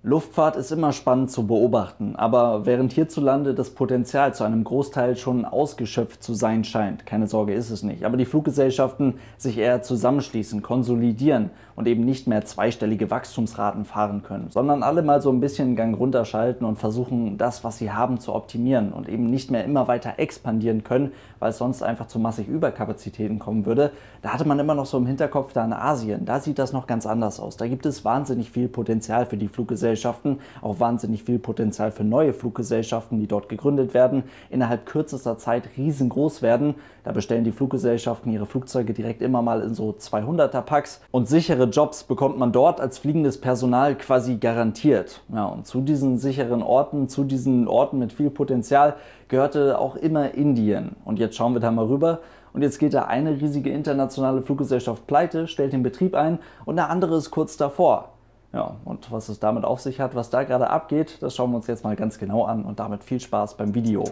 Luftfahrt ist immer spannend zu beobachten, aber während hierzulande das Potenzial zu einem Großteil schon ausgeschöpft zu sein scheint, keine Sorge, ist es nicht, aber die Fluggesellschaften sich eher zusammenschließen, konsolidieren und eben nicht mehr zweistellige Wachstumsraten fahren können, sondern alle mal so ein bisschen den Gang runterschalten und versuchen, das, was sie haben, zu optimieren und eben nicht mehr immer weiter expandieren können, weil es sonst einfach zu massig Überkapazitäten kommen würde. Da hatte man immer noch so im Hinterkopf da in Asien, da sieht das noch ganz anders aus. Da gibt es wahnsinnig viel Potenzial für die Fluggesellschaften, auch wahnsinnig viel Potenzial für neue Fluggesellschaften, die dort gegründet werden, innerhalb kürzester Zeit riesengroß werden. Da bestellen die Fluggesellschaften ihre Flugzeuge direkt immer mal in so 200er-Packs und sichere Jobs bekommt man dort als fliegendes Personal quasi garantiert. Ja, und zu diesen sicheren Orten, zu diesen Orten mit viel Potenzial gehörte auch immer Indien. Und jetzt schauen wir da mal rüber. Und jetzt geht da eine riesige internationale Fluggesellschaft pleite, stellt den Betrieb ein und eine andere ist kurz davor. Ja, und was es damit auf sich hat, was da gerade abgeht, das schauen wir uns jetzt mal ganz genau an und damit viel Spaß beim Video.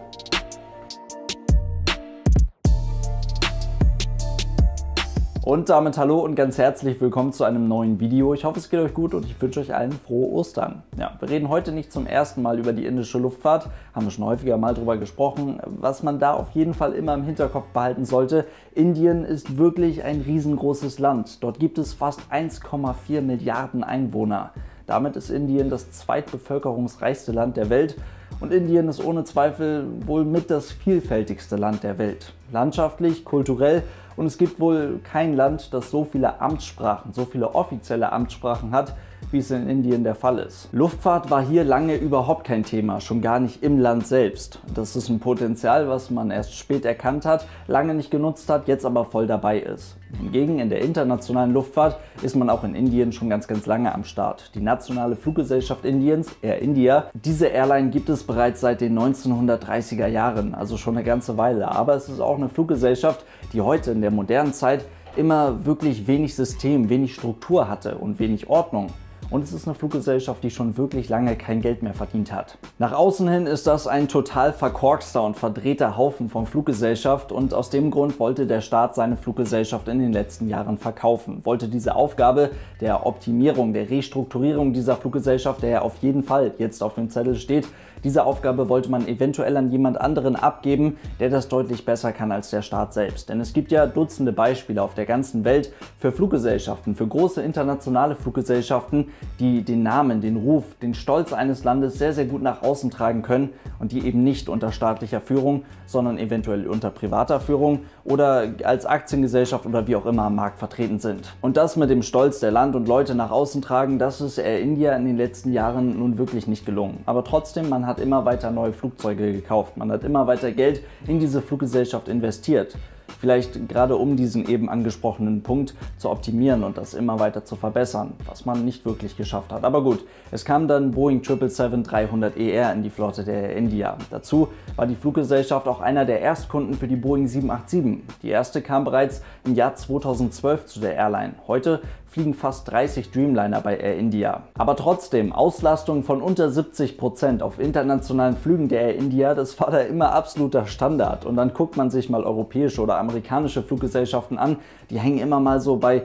Und damit hallo und ganz herzlich willkommen zu einem neuen Video. Ich hoffe, es geht euch gut und ich wünsche euch allen frohe Ostern. Ja, wir reden heute nicht zum ersten Mal über die indische Luftfahrt, haben wir schon häufiger mal drüber gesprochen. Was man da auf jeden Fall immer im Hinterkopf behalten sollte, Indien ist wirklich ein riesengroßes Land. Dort gibt es fast 1,4 Milliarden Einwohner. Damit ist Indien das zweitbevölkerungsreichste Land der Welt. Und Indien ist ohne Zweifel wohl mit das vielfältigste Land der Welt. Landschaftlich, kulturell und es gibt wohl kein Land, das so viele Amtssprachen, so viele offizielle Amtssprachen hat, wie es in Indien der Fall ist. Luftfahrt war hier lange überhaupt kein Thema, schon gar nicht im Land selbst. Das ist ein Potenzial, was man erst spät erkannt hat, lange nicht genutzt hat, jetzt aber voll dabei ist. Hingegen in der internationalen Luftfahrt ist man auch in Indien schon ganz lange am Start. Die nationale Fluggesellschaft Indiens, Air India, diese Airline gibt es bereits seit den 1930er Jahren, also schon eine ganze Weile. Aber es ist auch eine Fluggesellschaft, die heute in der modernen Zeit immer wirklich wenig System, wenig Struktur hatte und wenig Ordnung. Und es ist eine Fluggesellschaft, die schon wirklich lange kein Geld mehr verdient hat. Nach außen hin ist das ein total verkorkster und verdrehter Haufen von Fluggesellschaft und aus dem Grund wollte der Staat seine Fluggesellschaft in den letzten Jahren verkaufen. Wollte diese Aufgabe der Optimierung, der Restrukturierung dieser Fluggesellschaft, der ja auf jeden Fall jetzt auf dem Zettel steht, diese Aufgabe wollte man eventuell an jemand anderen abgeben, der das deutlich besser kann als der Staat selbst. Denn es gibt ja Dutzende Beispiele auf der ganzen Welt für Fluggesellschaften, für große internationale Fluggesellschaften, die den Namen, den Ruf, den Stolz eines Landes sehr gut nach außen tragen können und die eben nicht unter staatlicher Führung, sondern eventuell unter privater Führung oder als Aktiengesellschaft oder wie auch immer am Markt vertreten sind. Und das mit dem Stolz der Land und Leute nach außen tragen, das ist Air India in den letzten Jahren nun wirklich nicht gelungen. Aber trotzdem, man hat immer weiter neue Flugzeuge gekauft, man hat immer weiter Geld in diese Fluggesellschaft investiert. Vielleicht gerade um diesen eben angesprochenen Punkt zu optimieren und das immer weiter zu verbessern, was man nicht wirklich geschafft hat. Aber gut, es kam dann Boeing 777-300ER in die Flotte der Air India. Dazu war die Fluggesellschaft auch einer der Erstkunden für die Boeing 787. Die erste kam bereits im Jahr 2012 zu der Airline. Heute fliegen fast 30 Dreamliner bei Air India. Aber trotzdem, Auslastung von unter 70% auf internationalen Flügen der Air India, das war da immer absoluter Standard. Und dann guckt man sich mal europäische oder amerikanische Fluggesellschaften an, die hängen immer mal so bei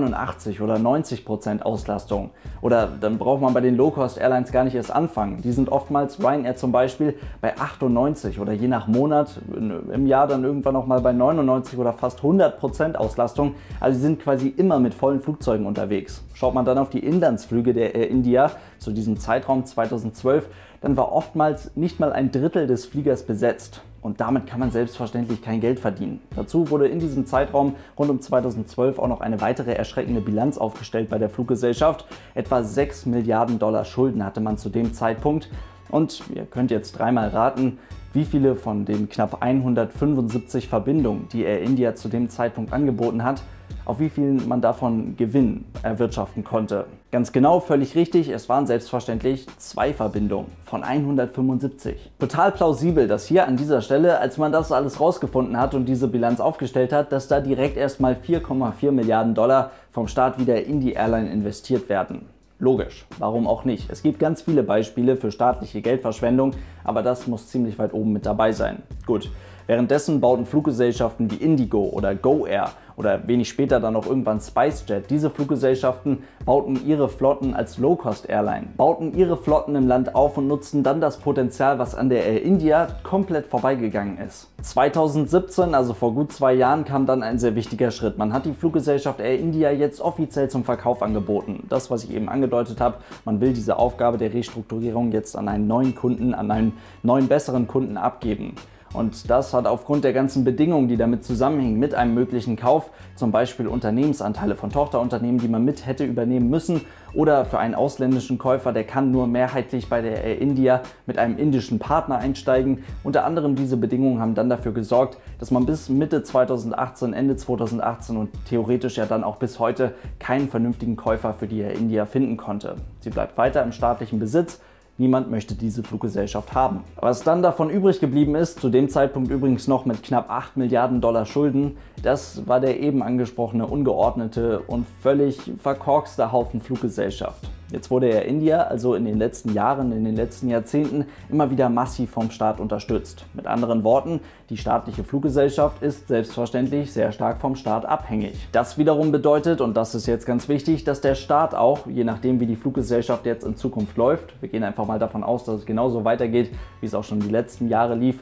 89 oder 90% Auslastung. Oder dann braucht man bei den Low-Cost-Airlines gar nicht erst anfangen. Die sind oftmals, Ryanair zum Beispiel, bei 98 oder je nach Monat im Jahr dann irgendwann noch mal bei 99 oder fast 100% Auslastung. Also sie sind quasi immer mit vollen Flugzeugen unterwegs. Schaut man dann auf die Inlandsflüge der Air India zu diesem Zeitraum 2012, dann war oftmals nicht mal ein Drittel des Fliegers besetzt. Und damit kann man selbstverständlich kein Geld verdienen. Dazu wurde in diesem Zeitraum rund um 2012 auch noch eine weitere erschreckende Bilanz aufgestellt bei der Fluggesellschaft. Etwa 6 Milliarden Dollar Schulden hatte man zu dem Zeitpunkt. Und ihr könnt jetzt dreimal raten, wie viele von den knapp 175 Verbindungen, die Air India zu dem Zeitpunkt angeboten hat, auf wie vielen man davon Gewinn erwirtschaften konnte. Ganz genau, völlig richtig, es waren selbstverständlich 2 Verbindungen von 175. Total plausibel, dass hier an dieser Stelle, als man das alles rausgefunden hat und diese Bilanz aufgestellt hat, dass da direkt erstmal 4,4 Milliarden Dollar vom Staat wieder in die Airline investiert werden. Logisch, warum auch nicht? Es gibt ganz viele Beispiele für staatliche Geldverschwendung, aber das muss ziemlich weit oben mit dabei sein. Gut. Währenddessen bauten Fluggesellschaften wie Indigo oder GoAir oder wenig später dann auch irgendwann SpiceJet, diese Fluggesellschaften bauten ihre Flotten als Low-Cost-Airline, bauten ihre Flotten im Land auf und nutzten dann das Potenzial, was an der Air India komplett vorbeigegangen ist. 2017, also vor gut 2 Jahren, kam dann ein sehr wichtiger Schritt. Man hat die Fluggesellschaft Air India jetzt offiziell zum Verkauf angeboten. Das, was ich eben angedeutet habe, man will diese Aufgabe der Restrukturierung jetzt an einen neuen Kunden, an einen neuen, besseren Kunden abgeben. Und das hat aufgrund der ganzen Bedingungen, die damit zusammenhängen, mit einem möglichen Kauf, zum Beispiel Unternehmensanteile von Tochterunternehmen, die man mit hätte übernehmen müssen, oder für einen ausländischen Käufer, der kann nur mehrheitlich bei der Air India mit einem indischen Partner einsteigen. Unter anderem diese Bedingungen haben dann dafür gesorgt, dass man bis Mitte 2018, Ende 2018 und theoretisch ja dann auch bis heute keinen vernünftigen Käufer für die Air India finden konnte. Sie bleibt weiter im staatlichen Besitz. Niemand möchte diese Fluggesellschaft haben. Was dann davon übrig geblieben ist, zu dem Zeitpunkt übrigens noch mit knapp 8 Milliarden Dollar Schulden, das war der eben angesprochene ungeordnete und völlig verkorkste Haufen Fluggesellschaft. Jetzt wurde Air India also in den letzten Jahren, in den letzten Jahrzehnten immer wieder massiv vom Staat unterstützt. Mit anderen Worten, die staatliche Fluggesellschaft ist selbstverständlich sehr stark vom Staat abhängig. Das wiederum bedeutet, und das ist jetzt ganz wichtig, dass der Staat auch, je nachdem wie die Fluggesellschaft jetzt in Zukunft läuft, wir gehen einfach mal davon aus, dass es genauso weitergeht, wie es auch schon die letzten Jahre lief,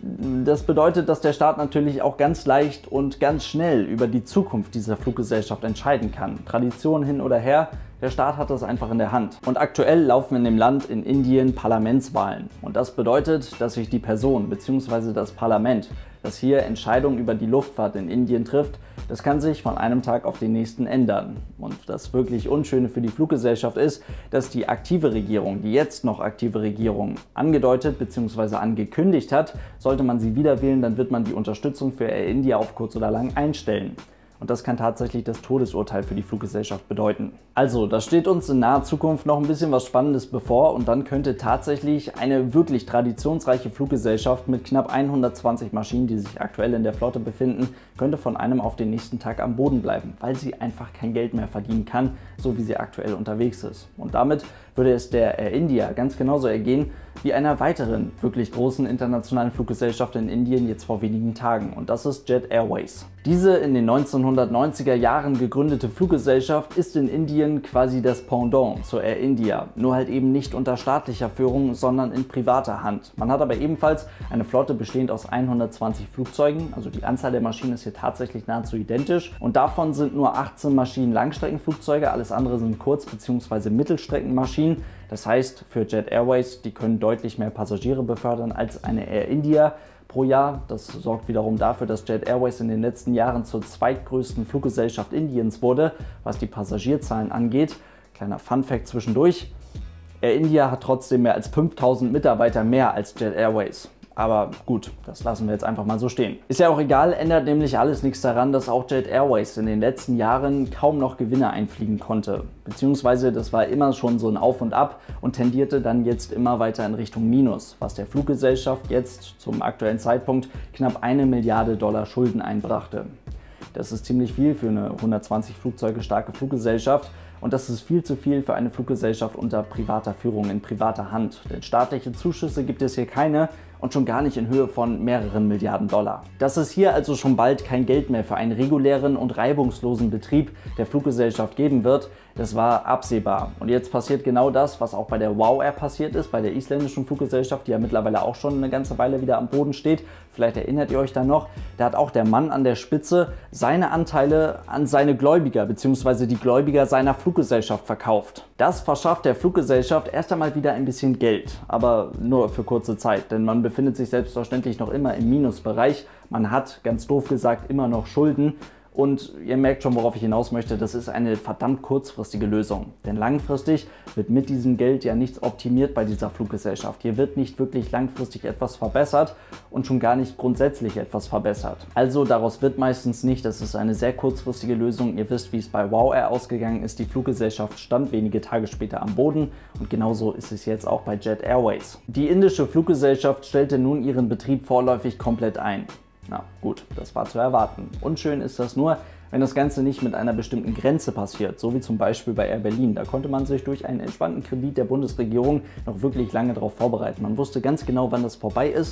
das bedeutet, dass der Staat natürlich auch ganz leicht und ganz schnell über die Zukunft dieser Fluggesellschaft entscheiden kann. Tradition hin oder her, der Staat hat das einfach in der Hand. Und aktuell laufen in dem Land in Indien Parlamentswahlen. Und das bedeutet, dass sich die Person bzw. das Parlament, das hier Entscheidungen über die Luftfahrt in Indien trifft, das kann sich von einem Tag auf den nächsten ändern. Und das wirklich Unschöne für die Fluggesellschaft ist, dass die aktive Regierung, die jetzt noch aktive Regierung, angedeutet bzw. angekündigt hat, sollte man sie wieder wählen, dann wird man die Unterstützung für Air India auf kurz oder lang einstellen. Und das kann tatsächlich das Todesurteil für die Fluggesellschaft bedeuten. Also, da steht uns in naher Zukunft noch ein bisschen was Spannendes bevor und dann könnte tatsächlich eine wirklich traditionsreiche Fluggesellschaft mit knapp 120 Maschinen, die sich aktuell in der Flotte befinden, könnte von einem auf den nächsten Tag am Boden bleiben, weil sie einfach kein Geld mehr verdienen kann, so wie sie aktuell unterwegs ist. Und damit würde es der Air India ganz genauso ergehen wie einer weiteren wirklich großen internationalen Fluggesellschaft in Indien jetzt vor wenigen Tagen, und das ist Jet Airways. Diese in den 1990er Jahren gegründete Fluggesellschaft ist in Indien quasi das Pendant zur Air India, nur halt eben nicht unter staatlicher Führung, sondern in privater Hand. Man hat aber ebenfalls eine Flotte bestehend aus 120 Flugzeugen, also die Anzahl der Maschinen ist hier tatsächlich nahezu identisch, und davon sind nur 18 Maschinen Langstreckenflugzeuge, alles andere sind Kurz- bzw. Mittelstreckenmaschinen. Das heißt, für Jet Airways, die können deutlich mehr Passagiere befördern als eine Air India pro Jahr. Das sorgt wiederum dafür, dass Jet Airways in den letzten Jahren zur zweitgrößten Fluggesellschaft Indiens wurde, was die Passagierzahlen angeht. Kleiner Funfact zwischendurch: Air India hat trotzdem mehr als 5000 Mitarbeiter mehr als Jet Airways. Aber gut, das lassen wir jetzt einfach mal so stehen. Ist ja auch egal, ändert nämlich alles nichts daran, dass auch Jet Airways in den letzten Jahren kaum noch Gewinne einfliegen konnte. Beziehungsweise das war immer schon so ein Auf und Ab und tendierte dann jetzt immer weiter in Richtung Minus, was der Fluggesellschaft jetzt zum aktuellen Zeitpunkt knapp 1 Milliarde Dollar Schulden einbrachte. Das ist ziemlich viel für eine 120 Flugzeuge starke Fluggesellschaft. Und das ist viel zu viel für eine Fluggesellschaft unter privater Führung, in privater Hand. Denn staatliche Zuschüsse gibt es hier keine und schon gar nicht in Höhe von mehreren Milliarden Dollar. Dass es hier also schon bald kein Geld mehr für einen regulären und reibungslosen Betrieb der Fluggesellschaft geben wird, das war absehbar. Und jetzt passiert genau das, was auch bei der WOW Air passiert ist, bei der isländischen Fluggesellschaft, die ja mittlerweile auch schon eine ganze Weile wieder am Boden steht. Vielleicht erinnert ihr euch da noch, da hat auch der Mann an der Spitze seine Anteile an seine Gläubiger bzw. die Gläubiger seiner Fluggesellschaft verkauft. Das verschafft der Fluggesellschaft erst einmal wieder ein bisschen Geld, aber nur für kurze Zeit, denn man befindet sich selbstverständlich noch immer im Minusbereich. Man hat, ganz doof gesagt, immer noch Schulden. Und ihr merkt schon, worauf ich hinaus möchte, das ist eine verdammt kurzfristige Lösung. Denn langfristig wird mit diesem Geld ja nichts optimiert bei dieser Fluggesellschaft. Hier wird nicht wirklich langfristig etwas verbessert und schon gar nicht grundsätzlich etwas verbessert. Also daraus wird meistens nicht, das ist eine sehr kurzfristige Lösung. Ihr wisst, wie es bei WOW Air ausgegangen ist. Die Fluggesellschaft stand wenige Tage später am Boden und genauso ist es jetzt auch bei Jet Airways. Die indische Fluggesellschaft stellte nun ihren Betrieb vorläufig komplett ein. Na gut, das war zu erwarten. Unschön ist das nur, wenn das Ganze nicht mit einer bestimmten Grenze passiert, so wie zum Beispiel bei Air Berlin. Da konnte man sich durch einen entspannten Kredit der Bundesregierung noch wirklich lange darauf vorbereiten. Man wusste ganz genau, wann das vorbei ist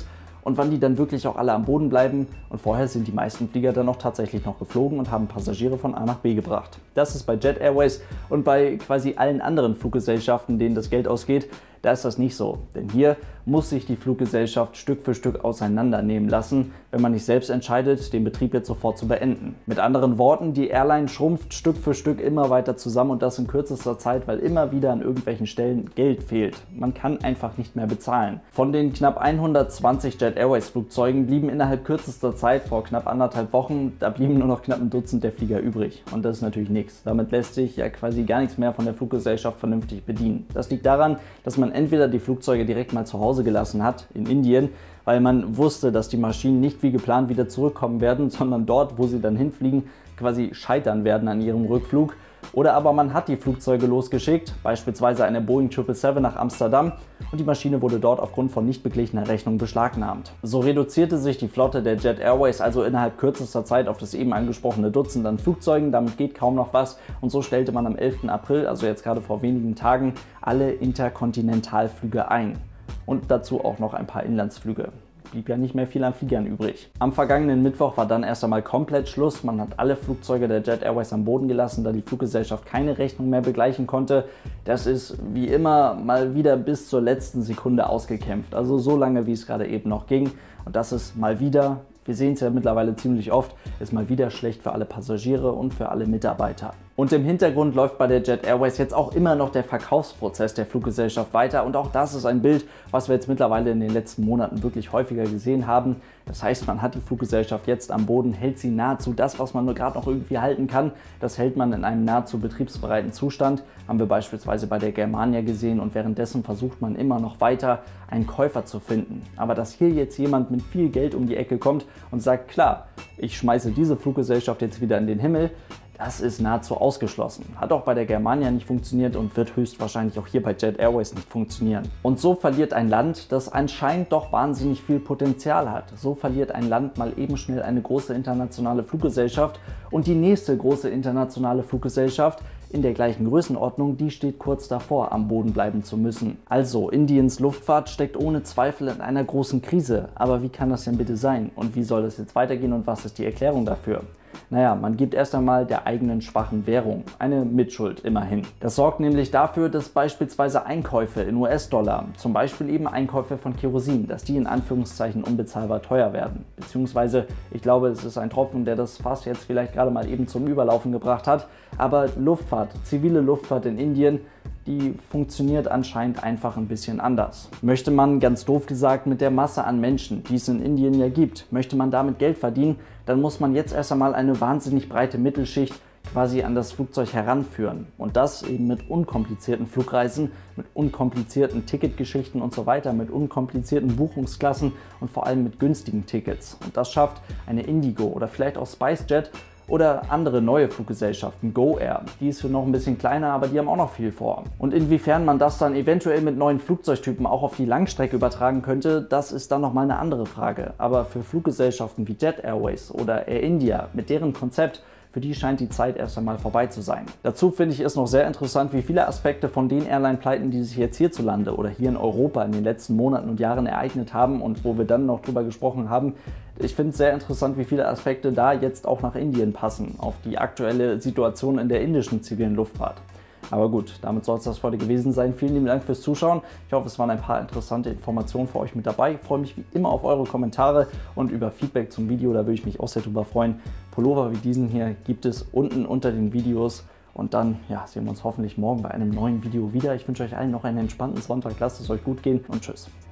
und wann die dann wirklich auch alle am Boden bleiben. Und vorher sind die meisten Flieger dann auch tatsächlich noch geflogen und haben Passagiere von A nach B gebracht. Das ist bei Jet Airways und bei quasi allen anderen Fluggesellschaften, denen das Geld ausgeht, da ist das nicht so. Denn hier muss sich die Fluggesellschaft Stück für Stück auseinandernehmen lassen, wenn man nicht selbst entscheidet, den Betrieb jetzt sofort zu beenden. Mit anderen Worten, die Airline schrumpft Stück für Stück immer weiter zusammen und das in kürzester Zeit, weil immer wieder an irgendwelchen Stellen Geld fehlt. Man kann einfach nicht mehr bezahlen. Von den knapp 120 Jet Airways Flugzeugen blieben innerhalb kürzester Zeit, vor knapp 1,5 Wochen, da blieben nur noch knapp ein Dutzend der Flieger übrig. Und das ist natürlich nichts. Damit lässt sich ja quasi gar nichts mehr von der Fluggesellschaft vernünftig bedienen. Das liegt daran, dass man entweder die Flugzeuge direkt mal zu Hause gelassen hat, in Indien, weil man wusste, dass die Maschinen nicht wie geplant wieder zurückkommen werden, sondern dort, wo sie dann hinfliegen, quasi scheitern werden an ihrem Rückflug. Oder aber man hat die Flugzeuge losgeschickt, beispielsweise eine Boeing 777 nach Amsterdam, und die Maschine wurde dort aufgrund von nicht beglichener Rechnung beschlagnahmt. So reduzierte sich die Flotte der Jet Airways also innerhalb kürzester Zeit auf das eben angesprochene Dutzend an Flugzeugen. Damit geht kaum noch was und so stellte man am 11. April, also jetzt gerade vor wenigen Tagen, alle Interkontinentalflüge ein. Und dazu auch noch ein paar Inlandsflüge. Blieb ja nicht mehr viel an Fliegern übrig. Am vergangenen Mittwoch war dann erst einmal komplett Schluss. Man hat alle Flugzeuge der Jet Airways am Boden gelassen, da die Fluggesellschaft keine Rechnung mehr begleichen konnte. Das ist wie immer mal wieder bis zur letzten Sekunde ausgekämpft. Also so lange, wie es gerade eben noch ging. Und das ist mal wieder, wir sehen es ja mittlerweile ziemlich oft, ist mal wieder schlecht für alle Passagiere und für alle Mitarbeiter. Und im Hintergrund läuft bei der Jet Airways jetzt auch immer noch der Verkaufsprozess der Fluggesellschaft weiter. Und auch das ist ein Bild, was wir jetzt mittlerweile in den letzten Monaten wirklich häufiger gesehen haben. Das heißt, man hat die Fluggesellschaft jetzt am Boden, hält sie nahezu das, was man nur gerade noch irgendwie halten kann. Das hält man in einem nahezu betriebsbereiten Zustand. Haben wir beispielsweise bei der Germania gesehen und währenddessen versucht man immer noch weiter, einen Käufer zu finden. Aber dass hier jetzt jemand mit viel Geld um die Ecke kommt und sagt, klar, ich schmeiße diese Fluggesellschaft jetzt wieder in den Himmel, das ist nahezu ausgeschlossen. Hat auch bei der Germania nicht funktioniert und wird höchstwahrscheinlich auch hier bei Jet Airways nicht funktionieren. Und so verliert ein Land, das anscheinend doch wahnsinnig viel Potenzial hat. So verliert ein Land mal eben schnell eine große internationale Fluggesellschaft und die nächste große internationale Fluggesellschaft in der gleichen Größenordnung, die steht kurz davor, am Boden bleiben zu müssen. Also, Indiens Luftfahrt steckt ohne Zweifel in einer großen Krise. Aber wie kann das denn bitte sein? Und wie soll das jetzt weitergehen und was ist die Erklärung dafür? Naja, man gibt erst einmal der eigenen schwachen Währung eine Mitschuld immerhin. Das sorgt nämlich dafür, dass beispielsweise Einkäufe in US-Dollar, zum Beispiel eben Einkäufe von Kerosin, dass die in Anführungszeichen unbezahlbar teuer werden. Beziehungsweise, ich glaube, es ist ein Tropfen, der das Fass jetzt vielleicht gerade mal eben zum Überlaufen gebracht hat. Aber Luftfahrt, zivile Luftfahrt in Indien, die funktioniert anscheinend einfach ein bisschen anders. Möchte man, ganz doof gesagt, mit der Masse an Menschen, die es in Indien ja gibt, möchte man damit Geld verdienen, dann muss man jetzt erst einmal eine wahnsinnig breite Mittelschicht quasi an das Flugzeug heranführen. Und das eben mit unkomplizierten Flugreisen, mit unkomplizierten Ticketgeschichten und so weiter, mit unkomplizierten Buchungsklassen und vor allem mit günstigen Tickets. Und das schafft eine Indigo oder vielleicht auch SpiceJet oder andere neue Fluggesellschaften, GoAir. Die ist noch ein bisschen kleiner, aber die haben auch noch viel vor. Und inwiefern man das dann eventuell mit neuen Flugzeugtypen auch auf die Langstrecke übertragen könnte, das ist dann nochmal eine andere Frage. Aber für Fluggesellschaften wie Jet Airways oder Air India mit deren Konzept, für die scheint die Zeit erst einmal vorbei zu sein. Dazu finde ich es noch sehr interessant, wie viele Aspekte von den Airline-Pleiten, die sich jetzt hierzulande oder hier in Europa in den letzten Monaten und Jahren ereignet haben und wo wir dann noch drüber gesprochen haben, ich finde es sehr interessant, wie viele Aspekte da jetzt auch nach Indien passen, auf die aktuelle Situation in der indischen zivilen Luftfahrt. Aber gut, damit soll es das für heute gewesen sein. Vielen lieben Dank fürs Zuschauen. Ich hoffe, es waren ein paar interessante Informationen für euch mit dabei. Ich freue mich wie immer auf eure Kommentare und über Feedback zum Video. Da würde ich mich auch sehr drüber freuen. Pullover wie diesen hier gibt es unten unter den Videos. Und dann sehen wir uns hoffentlich morgen bei einem neuen Video wieder. Ich wünsche euch allen noch einen entspannten Sonntag. Lasst es euch gut gehen und tschüss.